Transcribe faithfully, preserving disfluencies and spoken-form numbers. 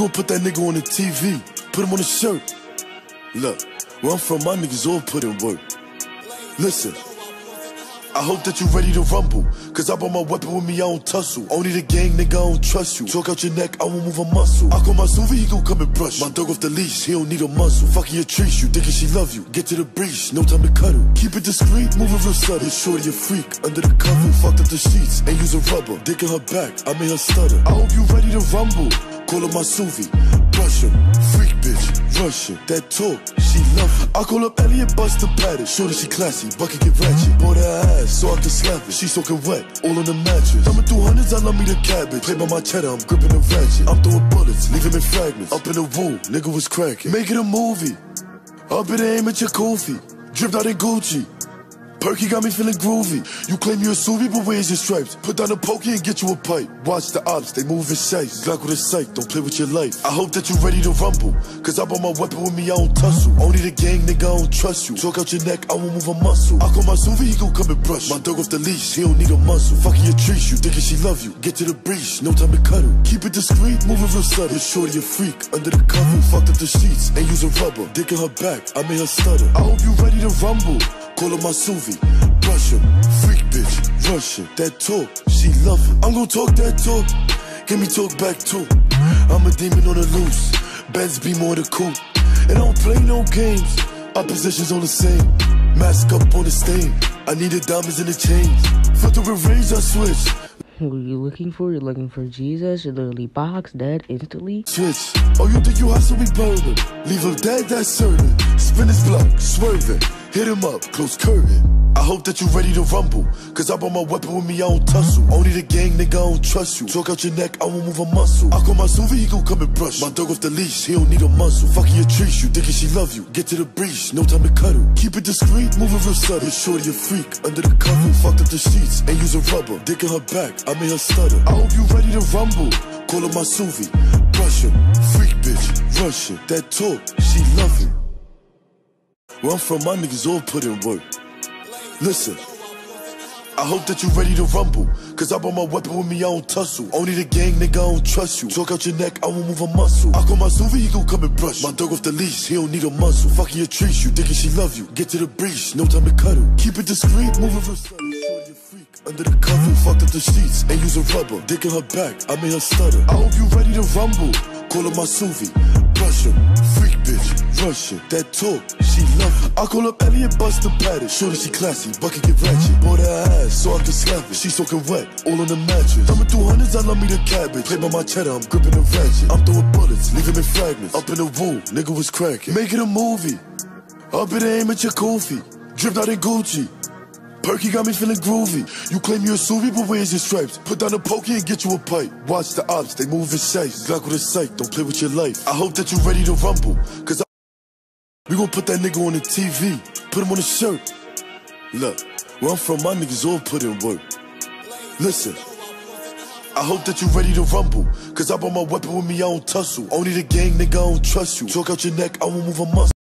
gon' put that nigga on the T V, put him on the shirt. Look, where I'm from, my niggas all put in work. Listen, I hope that you ready to rumble, cause I brought my weapon with me, I don't tussle. Only the gang, nigga, I don't trust you. Talk out your neck, I won't move a muscle. I call my Suvi, he gon' come and brush. My dog off the leash, he don't need a muzzle. Fucking your trees, you thinking she love you. Get to the breach, no time to cuddle. Keep it discreet, move it real subtle. You're shorty a freak, under the cover. Fucked up the sheets, ain't using rubber. Dick in her back, I made her stutter. I hope you ready to rumble. Call her my Suvi, brush him, freak bitch, Russian. That talk, she love it. I call up Elliot, bust the pattern. Shorty, she classy, bucket get ratchet. Bought her ass, so I can slap it. She soaking wet, all on the mattress. Coming through hundreds, I love me the cabbage. Play by my cheddar, I'm gripping the ratchet. I'm throwing bullets, leaving in fragments. Up in the room, nigga was cracking. Make it a movie, up in the aim at your Kofi. Dripped out in Gucci, Perky got me feeling groovy. You claim you're a Suvi, but where's your stripes? Put down a pokey and get you a pipe. Watch the ops, they move in sight. Glock with a sight, don't play with your life. I hope that you ready to rumble, cause I brought my weapon with me, I don't tussle. Only the gang, nigga, I don't trust you. Talk out your neck, I won't move a muscle. I call my Suvi, he gon' come and brush. My dog off the leash, he don't need a muzzle. Fucking your trees, you thinking she love you. Get to the breach, no time to cuddle. Keep it discreet, move it real subtle. You're shorty a freak, under the cover. Fucked up the sheets, ain't using rubber. Dick in her back, I made her stutter. I hope you ready to rumble. Call her my Suvi, brush him, freak bitch, Russian. That talk, she love it. I'm gon' talk that talk, give me talk back too. I'm a demon on the loose, Benz be more the coupe. And I don't play no games, our positions all the same. Mask up on the stain, I need the diamonds in the chains. Filter with rage, I switch. What are you looking for? You're looking for Jesus. You're literally box dead instantly. Switch. Oh, you think you hustle, we burn him. Leave him dead, that's certain. Spin his block, swerving. Hit him up, close curtain. I hope that you ready to rumble, cause I brought my weapon with me, I don't tussle. Only the gang, nigga, I don't trust you. Talk out your neck, I won't move a muscle. I call my Suvi, he gon' come and brush. My dog off the leash, he don't need a muzzle. Fucking your trees, you thinking she love you. Get to the breach, no time to cuddle. Keep it discreet, move it real subtle. You're shorty a freak, under the cover. Fucked up the sheets, ain't using rubber. Dick in her back, I made her stutter. I hope you ready to rumble. Call her my Suvi, brush him, freak bitch, Russian. That talk, she love it. Where I'm from, my niggas all put in work. Listen, I hope that you ready to rumble, cause I brought my weapon with me, I don't tussle. Only the gang, nigga, I don't trust you. Talk out your neck, I won't move a muscle. I call my Suvi, he gon' come and brush. My dog off the leash, he don't need a muzzle. Fucking your trees, you thinking she love you. Get to the breach, no time to cuddle. Keep it discreet, move it real subtle. Shorty a freak, under the cover. Fucked up the sheets, ain't using rubber. Dick in her back, I made her stutter. I hope you ready to rumble. Call her my Suvi, brush him, freak bitch, Russian. That talk, she love it. I call up Elliot, bust the pattern. Shorty, she classy, bucket get ratchet. Bought her ass, so I can slap it. She soaking wet, all on the mattress. Coming through hundreds, I love me the cabbage. Play by my cheddar, I'm gripping the ratchet. I'm throwing bullets, leaving in fragments. Up in the room, nigga was cracking. Make it a movie, up in the aim at your Kofi. Dripped out in Gucci, Perky got me feeling groovy. You claim you're a Suvi, but where's your stripes? Put down a pokey and get you a pipe. Watch the ops, they move in sight. Glock with a sight, don't play with your life. I hope that you ready to rumble, cause I we gon' put that nigga on the T V, put him on the shirt. Look, where I'm from, my niggas all put in work. Listen, I hope that you ready to rumble, cause I brought my weapon with me, I don't tussle. Only the gang, nigga, I don't trust you. Talk out your neck, I won't move a muscle.